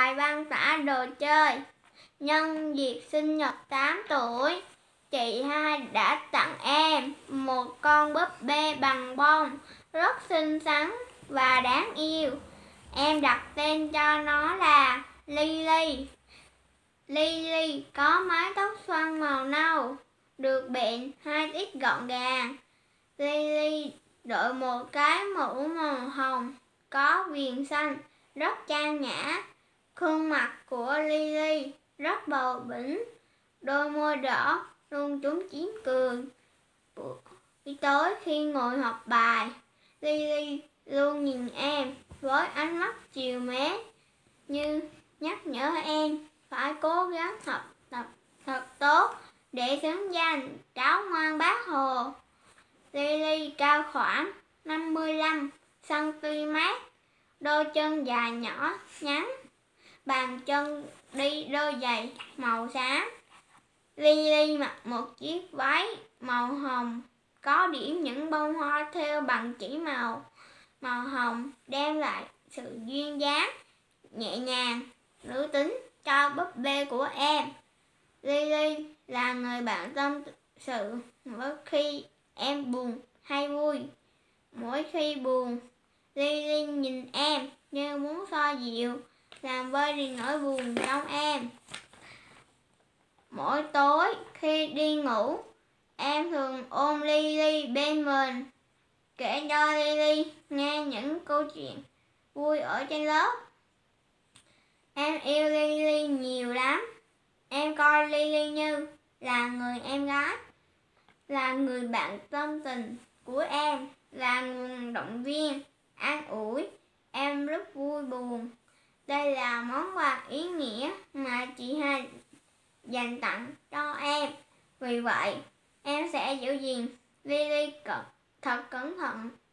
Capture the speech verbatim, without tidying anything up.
bài văn tả đồ chơi. Nhân dịp sinh nhật tám tuổi, chị hai đã tặng em một con búp bê bằng bông rất xinh xắn và đáng yêu. Em đặt tên cho nó là Lily. Lily có mái tóc xoăn màu nâu, được bện hai tít gọn gàng. Lily đội một cái mũ màu hồng có viền xanh, rất trang nhã. Khuôn mặt của Lily rất bầu bĩnh, đôi môi đỏ luôn trúng chím cười. Buổi tối khi ngồi học bài, Lily luôn nhìn em với ánh mắt chiều mến, như nhắc nhở em phải cố gắng học tập thật tốt để xứng danh cháu ngoan Bác Hồ. Lily cao khoảng năm mươi lăm xăng ti mét, đôi chân dài nhỏ nhắn, bàn chân đi đôi giày màu xám. Lily mặc một chiếc váy màu hồng có điểm những bông hoa thêu bằng chỉ màu màu hồng, đem lại sự duyên dáng, nhẹ nhàng, nữ tính cho búp bê của em. Lily là người bạn tâm sự mỗi khi em buồn hay vui. Mỗi khi buồn, Lily nhìn em như muốn xoa dịu, làm vơi đi nỗi buồn trong em. Mỗi tối khi đi ngủ, em thường ôm Lily bên mình, kể cho Lily nghe những câu chuyện vui ở trên lớp. Em yêu Lily nhiều lắm. Em coi Lily như là người em gái, là người bạn tâm tình của em, là nguồn động viên, an ủi em lúc vui buồn. Đây là món quà ý nghĩa mà chị hai dành tặng cho em. Vì vậy, em sẽ giữ gìn Lily thật cẩn thận